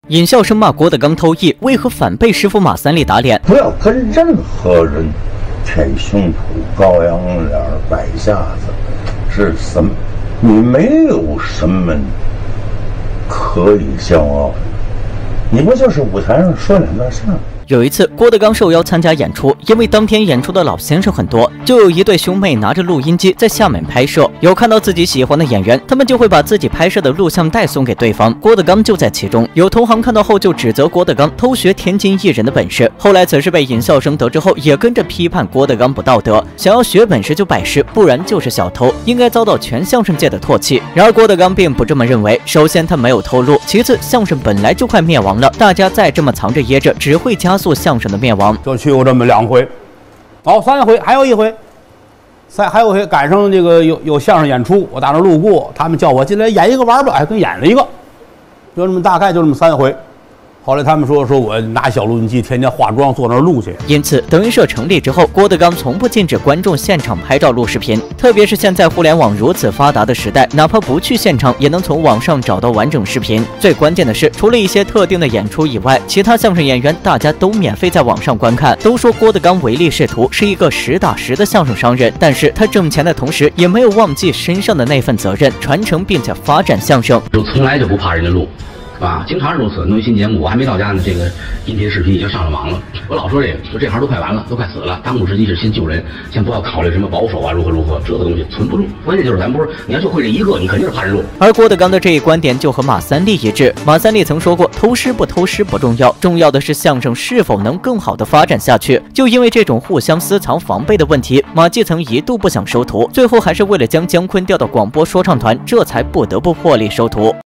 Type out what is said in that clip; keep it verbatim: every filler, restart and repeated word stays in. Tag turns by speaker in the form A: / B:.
A: 尹笑声骂郭德纲偷艺，为何反被师傅马三立打脸？
B: 不要跟任何人舔胸脯、高扬脸、摆架子，是什么？你没有什么可以骄傲的，你不就是舞台上说两段事儿？
A: 有一次，郭德纲受邀参加演出，因为当天演出的老先生很多，就有一对兄妹拿着录音机在下面拍摄。有看到自己喜欢的演员，他们就会把自己拍摄的录像带送给对方。郭德纲就在其中。有同行看到后就指责郭德纲偷学天津艺人的本事。后来此事被尹笑声得知后，也跟着批判郭德纲不道德，想要学本事就拜师，不然就是小偷，应该遭到全相声界的唾弃。然而郭德纲并不这么认为。首先他没有偷录，其次相声本来就快灭亡了，大家再这么藏着掖着，只会加速 相声的灭亡，
C: 就去过这么两回，哦，三回，还有一回，三还有一回赶上这个有有相声演出，我打那路过，他们叫我进来演一个玩吧，哎，跟演了一个，就这么大概就这么三回。 后来他们说说我拿小录音机天天化妆坐那儿录去，
A: 因此德云社成立之后，郭德纲从不禁止观众现场拍照录视频。特别是现在互联网如此发达的时代，哪怕不去现场，也能从网上找到完整视频。最关键的是，除了一些特定的演出以外，其他相声演员大家都免费在网上观看。都说郭德纲唯利是图，是一个实打实的相声商人，但是他挣钱的同时，也没有忘记身上的那份责任，传承并且发展相声。
D: 就从来就不怕人家录。 啊，经常如此。弄一新节目，我还没到家呢，这个音频、视频已经上了网了。我老说这个，说这行都快完了，都快死了。当务之急是先救人，先不要考虑什么保守啊，如何如何，这个东西存不住。关键就是咱不是你要就会这一个，你肯定是怕人录。
A: 而郭德纲的这一观点就和马三立一致。马三立曾说过，偷师不偷师不重要，重要的是相声是否能更好的发展下去。就因为这种互相私藏防备的问题，马季曾一度不想收徒，最后还是为了将姜昆调到广播说唱团，这才不得不破例收徒。